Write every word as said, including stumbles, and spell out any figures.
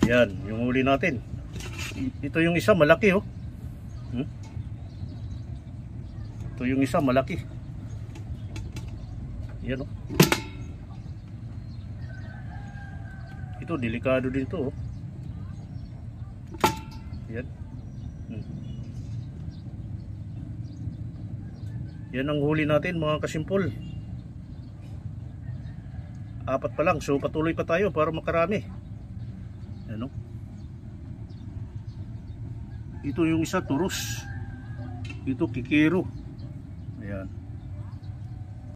Yan, yung huli natin. Ito yung isa malaki oh. Hmm? Ito yung isa malaki. Yan oh. Ito delikado din to oh. Yan. Hmm. Yan ang huli natin mga kasimpol. Apat pa lang, so patuloy pa tayo para makarami. Ano? Ito yung isa turos. Ito kikiro. Ayan.